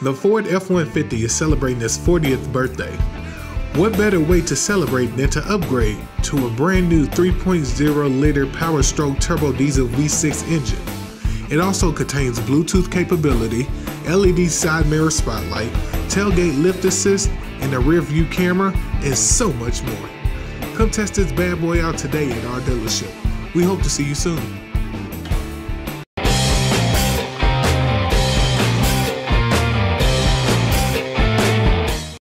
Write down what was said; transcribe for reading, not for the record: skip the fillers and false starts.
The Ford F-150 is celebrating its 40th birthday. What better way to celebrate than to upgrade to a brand new 3.0-liter Power Stroke Turbo Diesel V6 engine. It also contains Bluetooth capability, LED side mirror spotlight, tailgate lift assist, and a rear view camera, and so much more. Come test this bad boy out today at our dealership. We hope to see you soon.